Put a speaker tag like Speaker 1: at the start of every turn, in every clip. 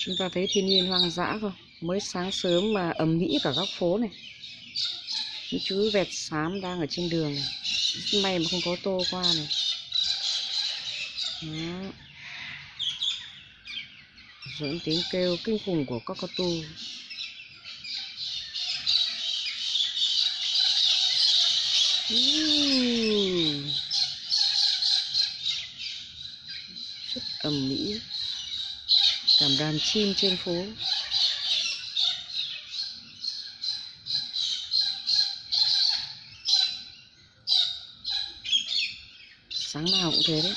Speaker 1: Chúng ta thấy thiên nhiên hoang dã không? Mới sáng sớm mà ầm ĩ cả góc phố này. Những chú vẹt xám đang ở trên đường này. May mà không có ô tô qua này. Đó. Dẫn tiếng kêu kinh khủng của cockatoo. Rất ầm ĩ. Cảm đàn chim trên phố. Sáng nào cũng thế đấy.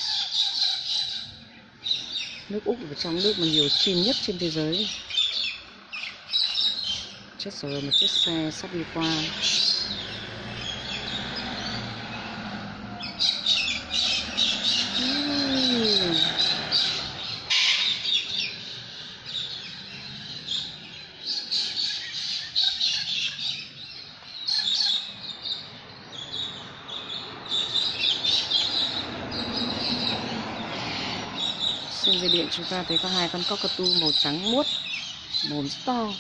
Speaker 1: Nước Úc là trong nước mà nhiều chim nhất trên thế giới. Chết rồi, một chiếc xe sắp đi qua. Trên dây điện chúng ta thấy có hai con cockatoo màu trắng muốt, mồm rất to.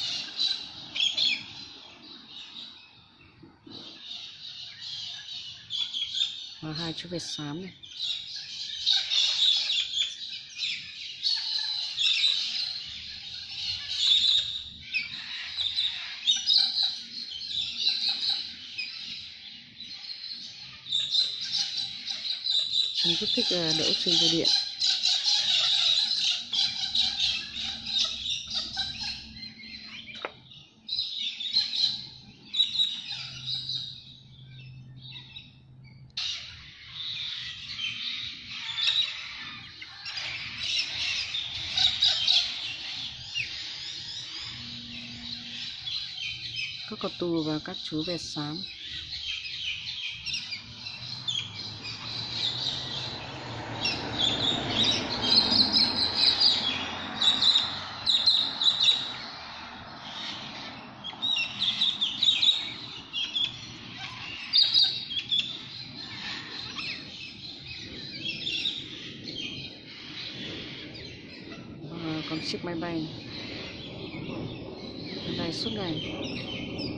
Speaker 1: Và hai chú vẹt xám này. Chúng rất thích đỗ trên dây điện. Cockatoo và các chú vẹt xám. Còn chiếc máy bay này. Máy bay suốt ngày.